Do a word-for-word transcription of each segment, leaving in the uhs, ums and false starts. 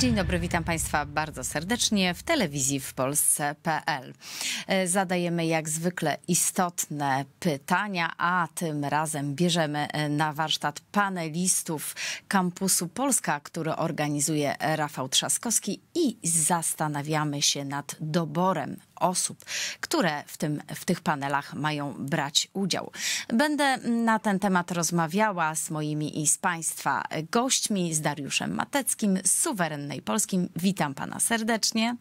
Dzień dobry, witam Państwa bardzo serdecznie w telewizji w Polsce kropka pe el. Zadajemy jak zwykle istotne pytania, a tym razem bierzemy na warsztat panelistów Kampusu Polska, który organizuje Rafał Trzaskowski, i zastanawiamy się nad doborem osób, które w, tym, w tych panelach mają brać udział. Będę na ten temat rozmawiała z moimi i z Państwa gośćmi, z Dariuszem Mateckim z Suwerennej Polski. Witam Pana serdecznie.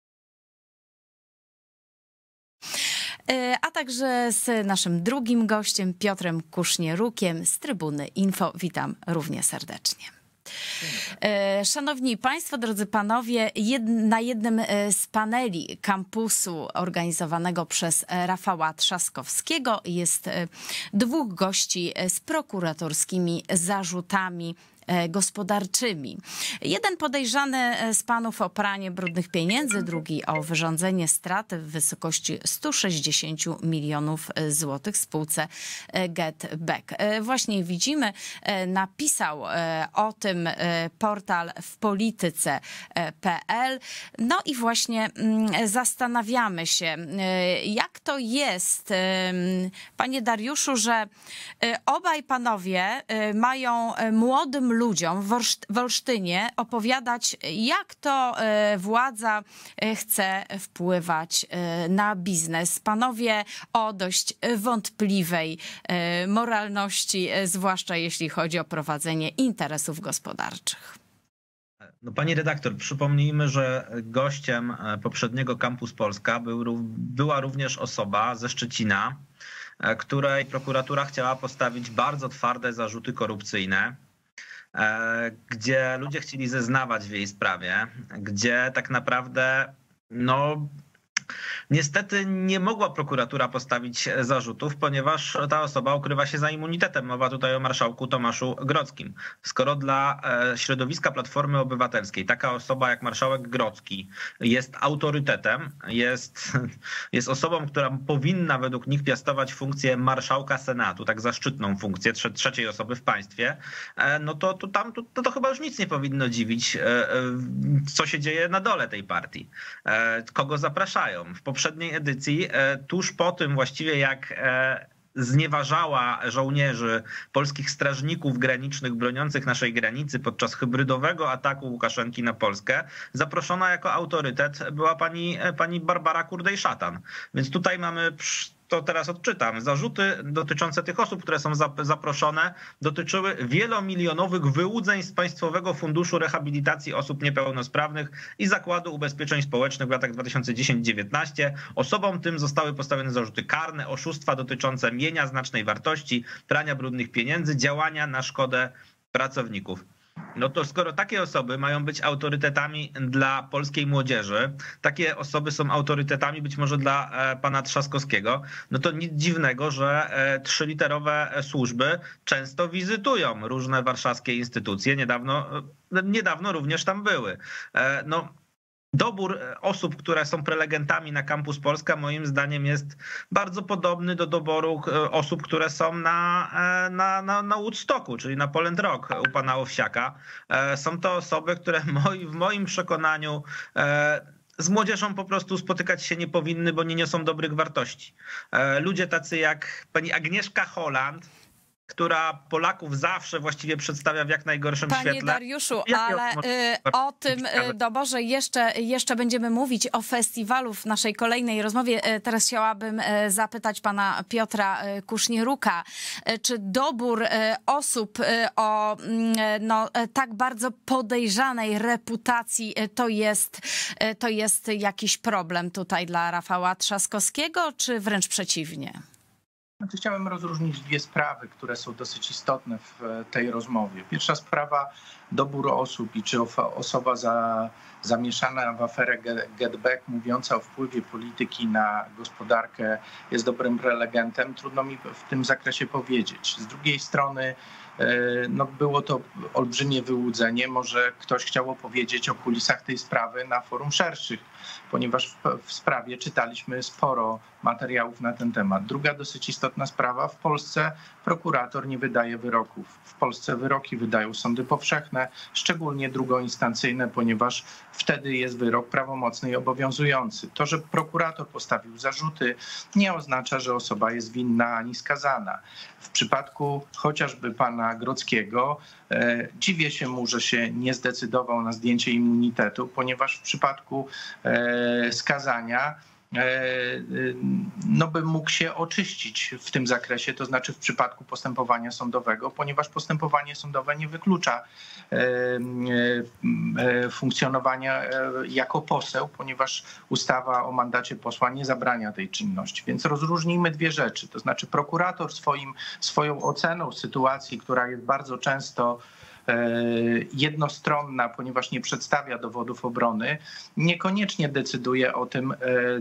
A także z naszym drugim gościem, Piotrem Kusznierukiem z Trybuny Info. Witam równie serdecznie. Szanowni Państwo, drodzy Panowie, jed, na jednym z paneli kampusu organizowanego przez Rafała Trzaskowskiego jest dwóch gości z prokuratorskimi zarzutami gospodarczymi. Jeden podejrzany z panów o pranie brudnych pieniędzy, drugi o wyrządzenie straty w wysokości stu sześćdziesięciu milionów złotych spółce GetBack. Właśnie widzimy, napisał o tym portal w polityce kropka pe el. No i właśnie zastanawiamy się, jak to jest, panie Dariuszu, że obaj panowie mają młodym ludziom w Olsztynie opowiadać, jak to władza chce wpływać na biznes. Panowie o dość wątpliwej moralności, zwłaszcza jeśli chodzi o prowadzenie interesów gospodarczych. No, pani redaktor, przypomnijmy, że gościem poprzedniego Campus Polska był, była również osoba ze Szczecina, której prokuratura chciała postawić bardzo twarde zarzuty korupcyjne, gdzie ludzie chcieli zeznawać w jej sprawie, gdzie tak naprawdę no niestety nie mogła prokuratura postawić zarzutów, ponieważ ta osoba ukrywa się za immunitetem. Mowa tutaj o marszałku Tomaszu Grodzkim. Skoro dla środowiska Platformy Obywatelskiej taka osoba jak marszałek Grodzki jest autorytetem, jest, jest osobą, która powinna według nich piastować funkcję marszałka Senatu, tak zaszczytną funkcję trzeciej osoby w państwie, no to, to tam to, to chyba już nic nie powinno dziwić, co się dzieje na dole tej partii. Kogo zapraszają? W poprzedniej edycji, tuż po tym właściwie jak znieważała żołnierzy, polskich strażników granicznych broniących naszej granicy podczas hybrydowego ataku Łukaszenki na Polskę, zaproszona jako autorytet była pani, pani Barbara Kurdej-Szatan. Więc tutaj mamy, to teraz odczytam, zarzuty dotyczące tych osób, które są zaproszone, dotyczyły wielomilionowych wyłudzeń z Państwowego Funduszu Rehabilitacji Osób Niepełnosprawnych i Zakładu Ubezpieczeń Społecznych w latach dwa tysiące dziesiątym do dwa tysiące dziewiętnastego. Osobom tym zostały postawione zarzuty karne, oszustwa dotyczące mienia znacznej wartości, prania brudnych pieniędzy, działania na szkodę pracowników. No to skoro takie osoby mają być autorytetami dla polskiej młodzieży, takie osoby są autorytetami być może dla pana Trzaskowskiego, no to nic dziwnego, że trzyliterowe służby często wizytują różne warszawskie instytucje. Niedawno, niedawno również tam były. No, dobór osób, które są prelegentami na Campus Polska, moim zdaniem jest bardzo podobny do doboru osób, które są na, na, na, na Woodstocku, czyli na Poland Rock u pana Owsiaka. Są to osoby, które w moim przekonaniu z młodzieżą po prostu spotykać się nie powinny, bo nie niosą dobrych wartości. Ludzie tacy jak pani Agnieszka Holland, która Polaków zawsze właściwie przedstawia w jak najgorszym Panie świetle. Panie Dariuszu, ale o tym doborze jeszcze, jeszcze będziemy mówić, o festiwalu w naszej kolejnej rozmowie. Teraz chciałabym zapytać pana Piotra Kusznieruka, czy dobór osób o no, tak bardzo podejrzanej reputacji to jest, to jest jakiś problem tutaj dla Rafała Trzaskowskiego, czy wręcz przeciwnie? Znaczy, chciałem rozróżnić dwie sprawy, które są dosyć istotne w tej rozmowie. Pierwsza sprawa, dobór osób i czy osoba za, zamieszana w aferę GetBack, mówiąca o wpływie polityki na gospodarkę, jest dobrym prelegentem. Trudno mi w tym zakresie powiedzieć. Z drugiej strony no było to olbrzymie wyłudzenie. Może ktoś chciał opowiedzieć o kulisach tej sprawy na forum szerszych, ponieważ w, w sprawie czytaliśmy sporo materiałów na ten temat. Druga dosyć istotna sprawa. W Polsce prokurator nie wydaje wyroków. W Polsce wyroki wydają sądy powszechne, szczególnie drugoinstancyjne, ponieważ wtedy jest wyrok prawomocny i obowiązujący. To, że prokurator postawił zarzuty, nie oznacza, że osoba jest winna ani skazana. W przypadku chociażby pana Grodzkiego e, dziwię się mu, że się nie zdecydował na zdjęcie immunitetu, ponieważ w przypadku e, skazania no by mógł się oczyścić w tym zakresie, to znaczy w przypadku postępowania sądowego, ponieważ postępowanie sądowe nie wyklucza funkcjonowania jako poseł, ponieważ ustawa o mandacie posła nie zabrania tej czynności. Więc rozróżnijmy dwie rzeczy, to znaczy prokurator swoim, swoją oceną sytuacji, która jest bardzo często jednostronna, ponieważ nie przedstawia dowodów obrony, niekoniecznie decyduje o tym,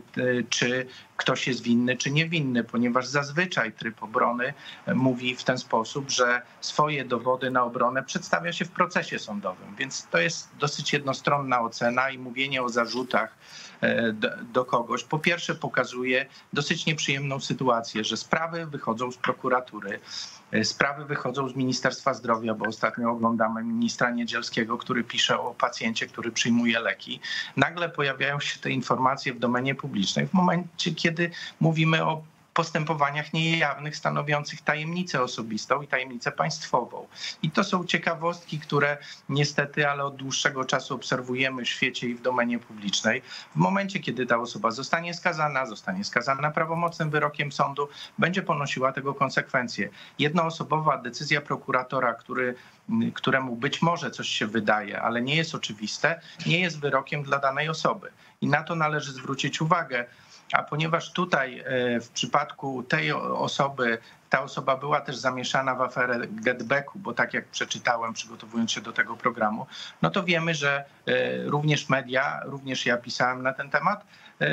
czy ktoś jest winny, czy niewinny, ponieważ zazwyczaj tryb obrony mówi w ten sposób, że swoje dowody na obronę przedstawia się w procesie sądowym. Więc to jest dosyć jednostronna ocena i mówienie o zarzutach do, do kogoś, po pierwsze pokazuje dosyć nieprzyjemną sytuację, że sprawy wychodzą z prokuratury, sprawy wychodzą z Ministerstwa Zdrowia, bo ostatnio oglądamy ministra Niedzielskiego, który pisze o pacjencie, który przyjmuje leki. Nagle pojawiają się te informacje w domenie publicznej w momencie, kiedy mówimy o postępowaniach niejawnych stanowiących tajemnicę osobistą i tajemnicę państwową. I to są ciekawostki, które niestety, ale od dłuższego czasu obserwujemy w świecie i w domenie publicznej. W momencie, kiedy ta osoba zostanie skazana, zostanie skazana prawomocnym wyrokiem sądu, będzie ponosiła tego konsekwencje. Jednoosobowa decyzja prokuratora, który, któremu być może coś się wydaje, ale nie jest oczywiste, nie jest wyrokiem dla danej osoby. I na to należy zwrócić uwagę. A ponieważ tutaj w przypadku tej osoby, ta osoba była też zamieszana w aferę GetBacku, bo tak jak przeczytałem, przygotowując się do tego programu, no to wiemy, że również media, również ja pisałem na ten temat,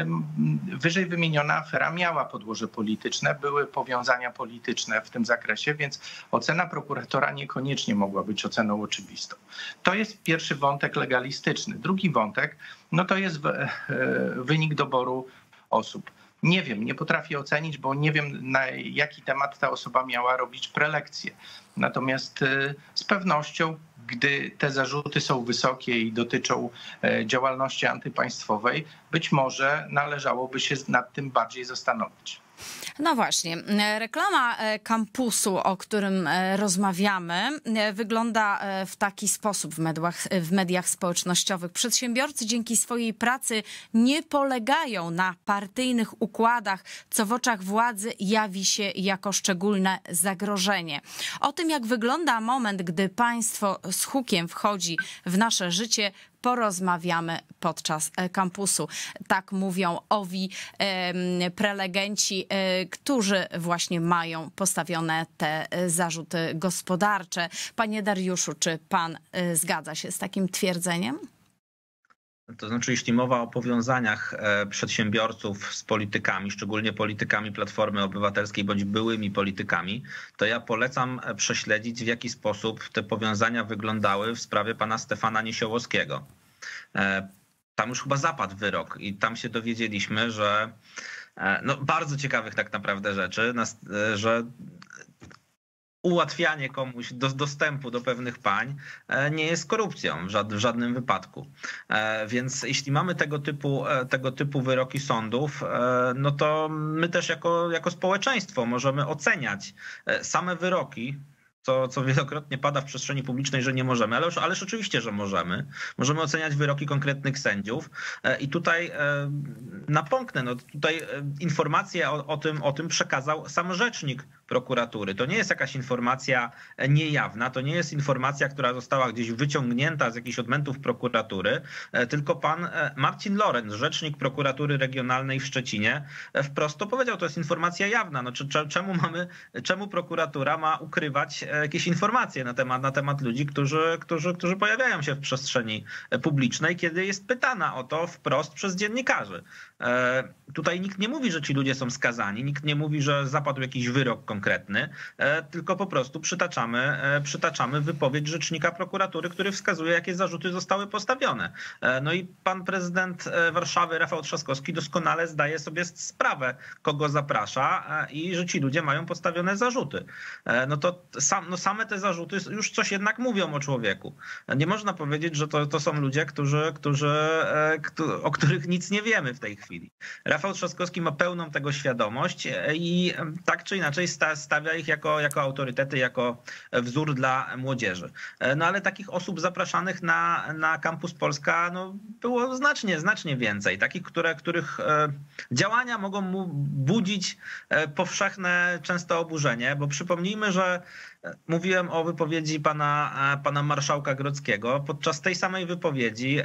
wyżej wymieniona afera miała podłoże polityczne, były powiązania polityczne w tym zakresie, więc ocena prokuratora niekoniecznie mogła być oceną oczywistą. To jest pierwszy wątek legalistyczny. Drugi wątek, no to jest wynik doboru osób. Nie wiem, nie potrafię ocenić, bo nie wiem, na jaki temat ta osoba miała robić prelekcję. Natomiast z pewnością, gdy te zarzuty są wysokie i dotyczą działalności antypaństwowej, być może należałoby się nad tym bardziej zastanowić. No właśnie, reklama kampusu, o którym rozmawiamy, wygląda w taki sposób w mediach, w mediach społecznościowych. Przedsiębiorcy dzięki swojej pracy nie polegają na partyjnych układach, co w oczach władzy jawi się jako szczególne zagrożenie. O tym, jak wygląda moment, gdy państwo z hukiem wchodzi w nasze życie, porozmawiamy podczas kampusu. Tak mówią owi e, prelegenci, e, którzy właśnie mają postawione te zarzuty gospodarcze. Panie Dariuszu, czy pan e, zgadza się z takim twierdzeniem? To znaczy, jeśli mowa o powiązaniach przedsiębiorców z politykami, szczególnie politykami Platformy Obywatelskiej bądź byłymi politykami, to ja polecam prześledzić, w jaki sposób te powiązania wyglądały w sprawie pana Stefana Niesiołowskiego. Tam już chyba zapadł wyrok i tam się dowiedzieliśmy, że no bardzo ciekawych tak naprawdę rzeczy, że ułatwianie komuś do, dostępu do pewnych pań nie jest korupcją w, żad, w żadnym wypadku. Więc jeśli mamy tego typu, tego typu wyroki sądów, no to my też jako, jako społeczeństwo możemy oceniać same wyroki, co, co wielokrotnie pada w przestrzeni publicznej, że nie możemy, ale już, ależ oczywiście, że możemy. Możemy oceniać wyroki konkretnych sędziów i tutaj napomknę, no tutaj informacje o, o, tym, o tym przekazał sam rzecznik prokuratury. To nie jest jakaś informacja niejawna, to nie jest informacja, która została gdzieś wyciągnięta z jakichś odmętów prokuratury, tylko pan Marcin Lorenz, rzecznik prokuratury regionalnej w Szczecinie, wprost to powiedział, to jest informacja jawna. No, czemu mamy, czemu prokuratura ma ukrywać jakieś informacje na temat, na temat ludzi, którzy, którzy, którzy pojawiają się w przestrzeni publicznej, kiedy jest pytana o to wprost przez dziennikarzy. Tutaj nikt nie mówi, że ci ludzie są skazani, nikt nie mówi, że zapadł jakiś wyrok konkretny. konkretny, tylko po prostu przytaczamy, przytaczamy wypowiedź rzecznika prokuratury, który wskazuje, jakie zarzuty zostały postawione. No i pan prezydent Warszawy, Rafał Trzaskowski, doskonale zdaje sobie sprawę, kogo zaprasza i że ci ludzie mają postawione zarzuty. No to sam, no same te zarzuty już coś jednak mówią o człowieku. Nie można powiedzieć, że to, to są ludzie, którzy, którzy, o których nic nie wiemy w tej chwili. Rafał Trzaskowski ma pełną tego świadomość i tak czy inaczej stawia ich jako, jako autorytety, jako wzór dla młodzieży. No ale takich osób zapraszanych na, na Campus Polska no, było znacznie, znacznie więcej. Takich, które, których działania mogą mu budzić powszechne często oburzenie, bo przypomnijmy, że mówiłem o wypowiedzi pana, pana marszałka Grodzkiego. Podczas tej samej wypowiedzi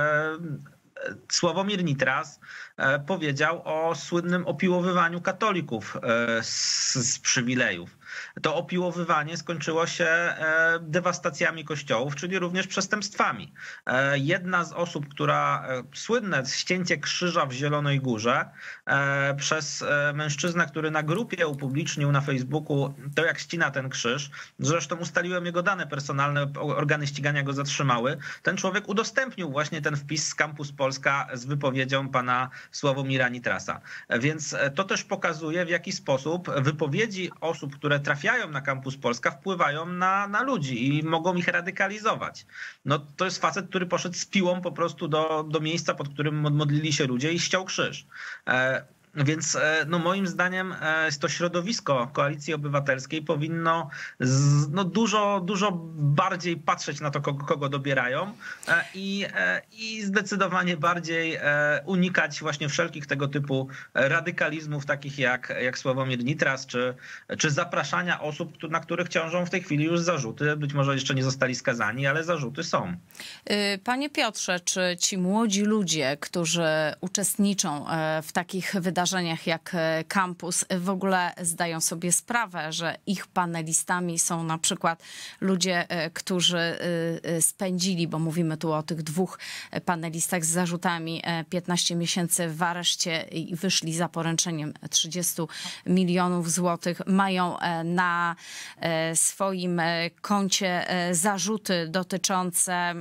Sławomir Nitras powiedział o słynnym opiłowywaniu katolików z, z przywilejów. To opiłowywanie skończyło się dewastacjami kościołów, czyli również przestępstwami. Jedna z osób, która słynne ścięcie krzyża w Zielonej Górze przez mężczyznę, który na grupie upublicznił na Facebooku to, jak ścina ten krzyż, zresztą ustaliłem jego dane personalne, organy ścigania go zatrzymały, ten człowiek udostępnił właśnie ten wpis z Campus Polska z wypowiedzią pana Sławomira Nitrasa. Więc to też pokazuje, w jaki sposób wypowiedzi osób, które trafiają na Campus Polska, wpływają na, na ludzi i mogą ich radykalizować. No, to jest facet, który poszedł z piłą po prostu do, do miejsca, pod którym modlili się ludzie i ściął krzyż. E, Więc no moim zdaniem to środowisko Koalicji Obywatelskiej powinno z, no dużo, dużo bardziej patrzeć na to, kogo, kogo dobierają i, i zdecydowanie bardziej unikać właśnie wszelkich tego typu radykalizmów, takich jak, jak Sławomir Nitras, czy, czy zapraszania osób, na których ciążą w tej chwili już zarzuty. Być może jeszcze nie zostali skazani, ale zarzuty są. Panie Piotrze, czy ci młodzi ludzie, którzy uczestniczą w takich wydarzeniach, wydarzeniach jak Campus w ogóle zdają sobie sprawę, że ich panelistami są na przykład ludzie, którzy spędzili, bo mówimy tu o tych dwóch panelistach z zarzutami, piętnaście miesięcy w areszcie i wyszli za poręczeniem trzydzieści milionów złotych, mają na swoim koncie zarzuty dotyczące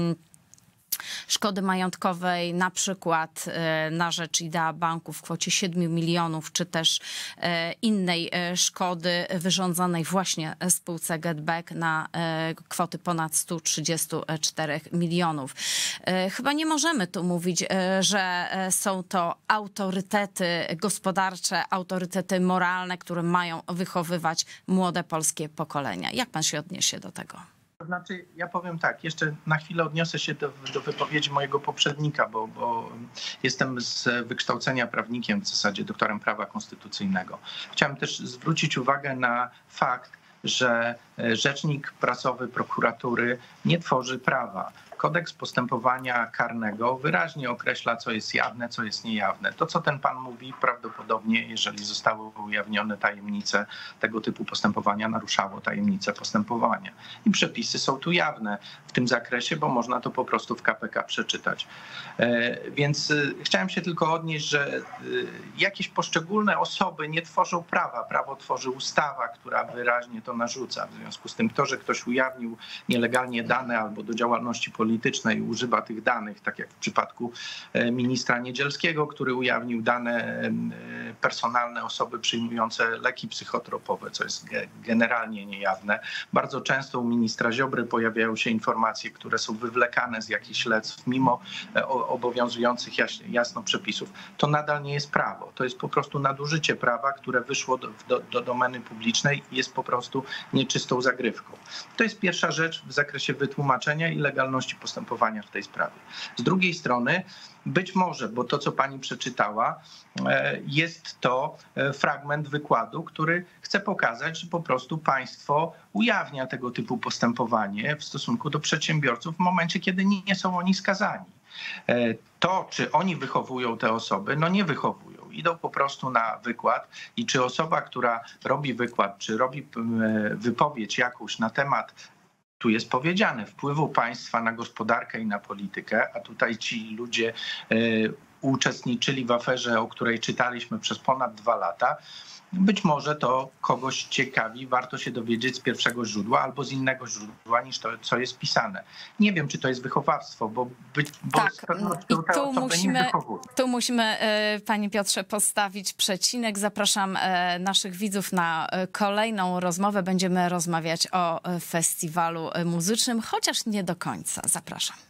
szkody majątkowej, na przykład na rzecz Idea Banku w kwocie siedmiu milionów, czy też innej szkody wyrządzonej właśnie spółce GetBack na kwoty ponad stu trzydziestu czterech milionów. Chyba nie możemy tu mówić, że są to autorytety gospodarcze, autorytety moralne, które mają wychowywać młode polskie pokolenia. Jak pan się odniesie do tego? To znaczy, ja powiem tak, jeszcze na chwilę odniosę się do, do wypowiedzi mojego poprzednika, bo, bo jestem z wykształcenia prawnikiem, w zasadzie doktorem prawa konstytucyjnego. Chciałem też zwrócić uwagę na fakt, że rzecznik prasowy prokuratury nie tworzy prawa. Kodeks postępowania karnego wyraźnie określa, co jest jawne, co jest niejawne. To, co ten pan mówi, prawdopodobnie, jeżeli zostały ujawnione tajemnice tego typu postępowania, naruszało tajemnicę postępowania. I przepisy są tu jawne w tym zakresie, bo można to po prostu w K P K przeczytać. Więc chciałem się tylko odnieść, że jakieś poszczególne osoby nie tworzą prawa. Prawo tworzy ustawa, która wyraźnie to narzuca. W związku z tym to, że ktoś ujawnił nielegalnie dane albo do działalności politycznej, politycznej używa tych danych, tak jak w przypadku ministra Niedzielskiego, który ujawnił dane personalne osoby przyjmujące leki psychotropowe, co jest generalnie niejawne. Bardzo często u ministra Ziobry pojawiają się informacje, które są wywlekane z jakichś śledztw, mimo obowiązujących jasno przepisów. To nadal nie jest prawo. To jest po prostu nadużycie prawa, które wyszło do, do, do domeny publicznej i jest po prostu nieczystą zagrywką. To jest pierwsza rzecz w zakresie wytłumaczenia i legalności postępowania w tej sprawie. Z drugiej strony, być może, bo to, co pani przeczytała, jest to fragment wykładu, który chce pokazać, że po prostu państwo ujawnia tego typu postępowanie w stosunku do przedsiębiorców w momencie, kiedy nie są oni skazani. To, czy oni wychowują te osoby, no nie wychowują. Idą po prostu na wykład i czy osoba, która robi wykład, czy robi wypowiedź jakąś na temat, tu jest powiedziane, wpływu państwa na gospodarkę i na politykę, a tutaj ci ludzie uczestniczyli w aferze, o której czytaliśmy przez ponad dwa lata. Być może to kogoś ciekawi, warto się dowiedzieć z pierwszego źródła albo z innego źródła niż to, co jest pisane. Nie wiem, czy to jest wychowawstwo, bo, być, bo tak, z pewnością i te tu osoby musimy, nie wychowują. tu musimy, panie Piotrze, postawić przecinek. Zapraszam naszych widzów na kolejną rozmowę. Będziemy rozmawiać o festiwalu muzycznym, chociaż nie do końca. Zapraszam.